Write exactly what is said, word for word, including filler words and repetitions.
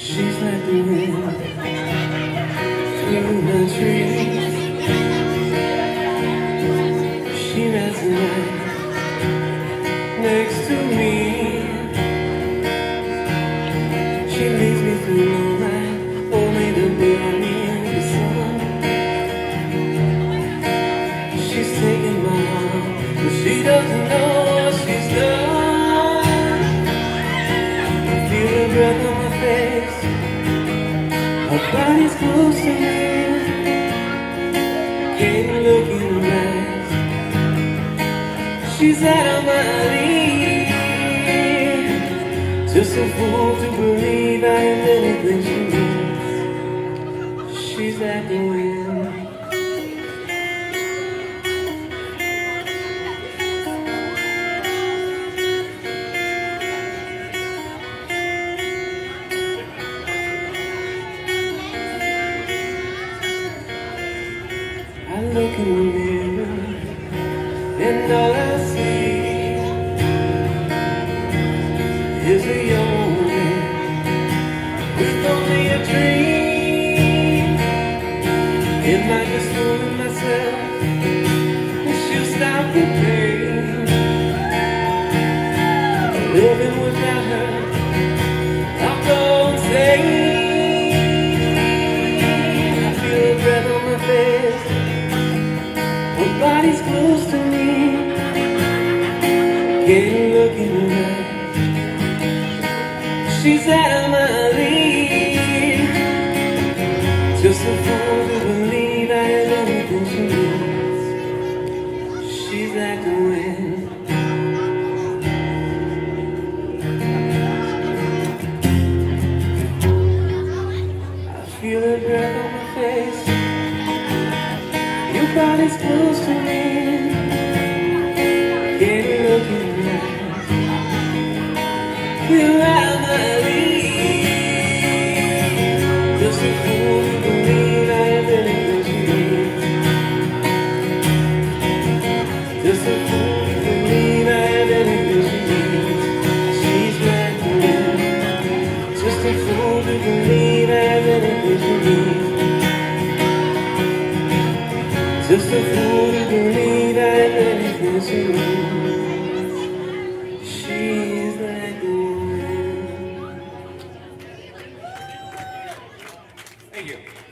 She's like the wind through the trees. She rides the night next to me. She leads me through the night, only to burn me in the sun. She's taking my heart, but she doesn't know what she's done. I feel her breath on my face, her body's close to me. Can't look in her eyes, she's out of my league. Just a fool to believe I am anything she needs. She's like the wind. I look in the mirror and all I see is a young man with only a dream. It might just fool myself, and she'll stop the pain. Living without her, I'll go insane. I feel her breath on my face, her body's close to me. Can't look in her eyes, she's out of my league. Just a fool to believe I have anything she needs. She's like the wind. I feel her breath on my face, your body's close to me. Can't look in her eyes, you're out of my league. Just a fool to believe I have anything she needs. Just a fool to believe I have anything she needs. She's like the wind. Just a fool to believe I have anything she needs. Just a fool to believe I have anything she needs. She's like the wind. Thank you.